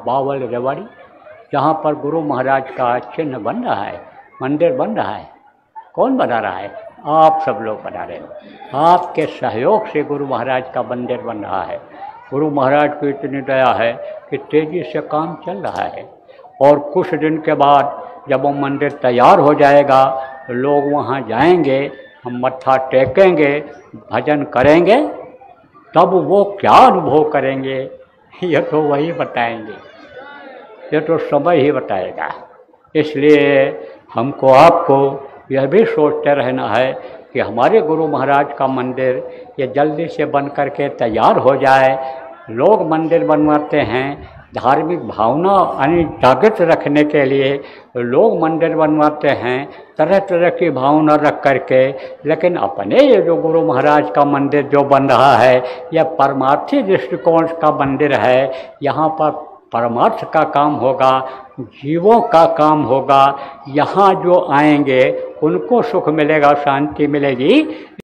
बावल रेवाड़ी, जहाँ पर गुरु महाराज का चिन्ह बन रहा है, मंदिर बन रहा है। कौन बना रहा है? आप सब लोग बना रहे हो। आपके सहयोग से गुरु महाराज का मंदिर बन रहा है। गुरु महाराज को इतनी दया है कि तेज़ी से काम चल रहा है, और कुछ दिन के बाद जब वो मंदिर तैयार हो जाएगा, लोग वहाँ जाएंगे, हम मत्था टेकेंगे, भजन करेंगे, तब वो क्या अनुभव करेंगे ये तो वही बताएंगे, ये तो समय ही बताएगा। इसलिए हमको आपको यह भी सोचते रहना है कि हमारे गुरु महाराज का मंदिर ये जल्दी से बन करके तैयार हो जाए। लोग मंदिर बनवाते हैं धार्मिक भावना यानी जागृत रखने के लिए, लोग मंदिर बनवाते हैं तरह तरह की भावना रख करके, लेकिन अपने ये जो गुरु महाराज का मंदिर जो बन रहा है, यह परमार्थी दृष्टिकोण का मंदिर है। यहाँ पर परमार्थ का काम होगा, जीवों का काम होगा। यहाँ जो आएंगे उनको सुख मिलेगा, शांति मिलेगी।